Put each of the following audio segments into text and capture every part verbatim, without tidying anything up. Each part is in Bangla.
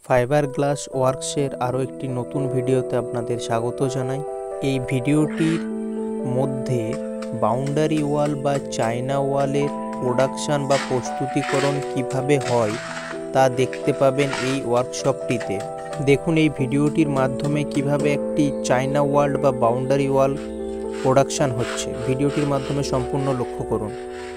ফাইবার গ্লাস ওয়ার্কসের আরও একটি নতুন ভিডিওতে আপনাদের স্বাগত জানাই। এই ভিডিওটির মধ্যে বাউন্ডারি ওয়াল বা চায়না ওয়ালের প্রোডাকশান বা প্রস্তুতিকরণ কিভাবে হয় তা দেখতে পাবেন এই ওয়ার্কশপটিতে। দেখুন এই ভিডিওটির মাধ্যমে কিভাবে একটি চায়না ওয়াল বা বাউন্ডারি ওয়াল প্রোডাকশান হচ্ছে। ভিডিওটির মাধ্যমে সম্পূর্ণ লক্ষ্য করুন।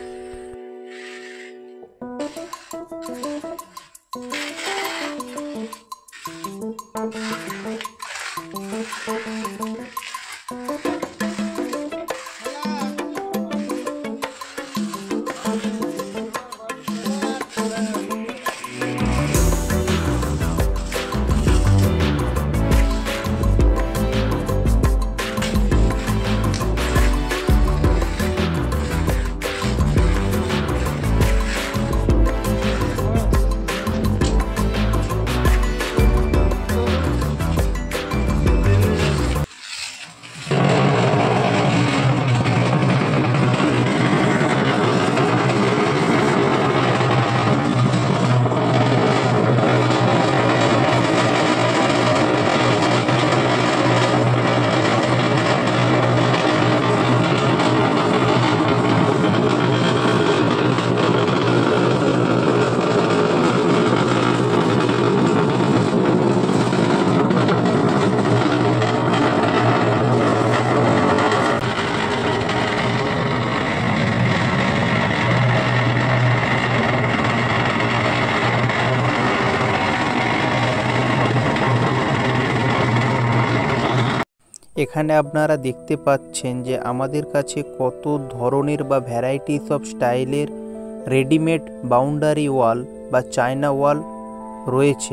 এখানে আপনারা দেখতে পাচ্ছেন যে আমাদের কাছে কত ধরনের বা ভ্যারাইটিস অফ স্টাইলের রেডিমেড বাউন্ডারি ওয়াল বা চায়না ওয়াল রয়েছে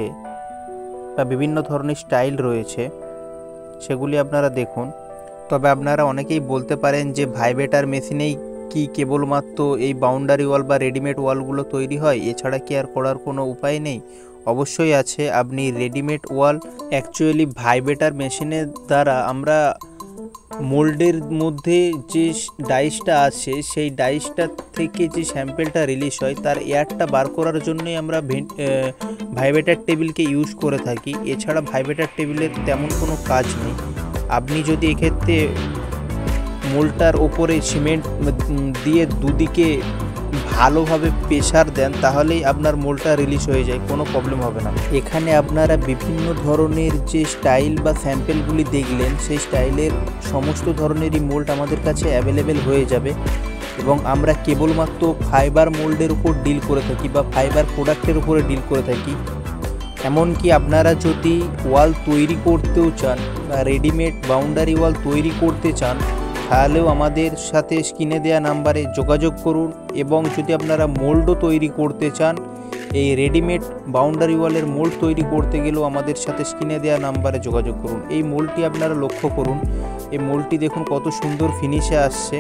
বা বিভিন্ন ধরনের স্টাইল রয়েছে, সেগুলি আপনারা দেখুন। তবে আপনারা অনেকেই বলতে পারেন যে ভাইব্রেটার মেশিনেই কি কেবলমাত্র এই বাউন্ডারি ওয়াল বা রেডিমেড ওয়ালগুলো তৈরি হয়, এছাড়া কি আর করার কোনো উপায় নেই? অবশ্যই আছে। আপনি রেডিমেড ওয়াল অ্যাকচুয়ালি ভাইব্রেটার মেশিনের দ্বারা আমরা মোল্ডের মধ্যে যে ডাইসটা আছে সেই ডাইসটা থেকে যে স্যাম্পেলটা রিলিজ হয় তার এয়ারটা বার করার জন্যই আমরা ভাইব্রেটার টেবিলকে ইউজ করে থাকি। এছাড়া ভাইব্রেটার টেবিলের তেমন কোনো কাজ নেই। আপনি যদি এক্ষেত্রে মোল্ডটার ওপরে সিমেন্ট দিয়ে দুদিকে ভালোভাবে প্রেসার দেন তাহলেই আপনার মোল্ডটা রিলিজ হয়ে যায়, কোনো প্রবলেম হবে না। এখানে আপনারা বিভিন্ন ধরনের যে স্টাইল বা স্যাম্পেলগুলি দেখলেন সেই স্টাইলের সমস্ত ধরনেরই মোল্ড আমাদের কাছে অ্যাভেলেবেল হয়ে যাবে এবং আমরা কেবলমাত্র ফাইবার মোল্ডের উপর ডিল করে থাকি বা ফাইবার প্রোডাক্টের উপরে ডিল করে থাকি। এমনকি আপনারা যদি ওয়াল তৈরি করতেও চান বা রেডিমেড বাউন্ডারি ওয়াল তৈরি করতে চান তাহলেও আমাদের সাথে স্ক্রিনে দেওয়া নাম্বারে যোগাযোগ করুন। এবং যদি আপনারা মোল্ডও তৈরি করতে চান, এই রেডিমেড বাউন্ডারি ওয়ালের মোল্ড তৈরি করতে গেলেও আমাদের সাথে স্ক্রিনে দেওয়া নাম্বারে যোগাযোগ করুন। এই মোল্ডটি আপনারা লক্ষ্য করুন, এই মোল্ডটি দেখুন কত সুন্দর ফিনিশে আসছে।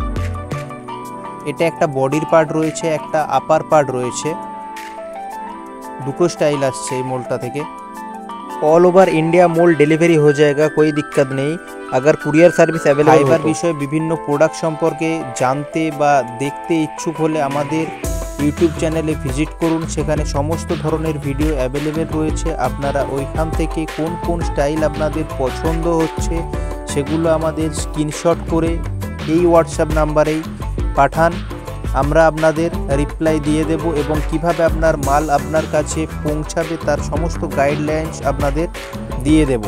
এটা একটা বডির পার্ট রয়েছে, একটা আপার পার্ট রয়েছে, দুটো স্টাইল আসছে এই মোল্ডটা থেকে। All over India mould delivery हो जाएगा, कोई दिक्कत नहीं। अगर कुरियर सार्विस अवेलेबल फाइबर বিষয়ে বিভিন্ন প্রোডাক্ট সম্পর্কে জানতে বা দেখতে ইচ্ছুক হলে আমাদের ইউটিউব চ্যানেলে ভিজিট করুন, সেখানে সমস্ত ধরনের ভিডিও অ্যাভেলেবেল রয়েছে। আপনারা ওইখান থেকে কোন কোন স্টাইল আপনাদের পছন্দ হচ্ছে সেগুলো আমাদের স্ক্রিনশট করে এই হোয়াটসঅ্যাপ নাম্বারেই পাঠান, আমরা আপনাদের রিপ্লাই দিয়ে দেব এবং কিভাবে আপনার মাল আপনার কাছে পৌঁছাবে তার সমস্ত गाइडलाइंस আপনাদের दिए देव।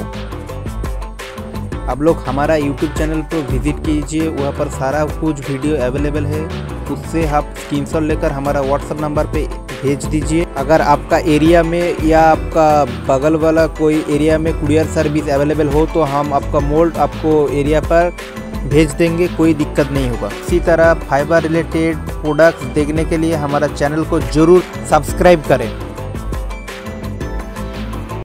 आप लोग हमारा यूट्यूब चैनल पर विजिट कीजिए, वहाँ पर सारा कुछ वीडियो अवेलेबल है, उससे आप स्क्रीनशॉट लेकर हमारा व्हाट्सएप नंबर पे भेज दीजिए। अगर आपका एरिया में या आपका बगल वाला कोई एरिया में कुरियर सर्विस अवेलेबल हो तो हम आपका मोल्ड आपको एरिया पर भेज देंगे, कोई दिक्कत नहीं होगा। इसी तरह फाइबर रिलेटेड प्रोडक्ट्स देखने के लिए हमारा चैनल को ज़रूर सब्सक्राइब करें।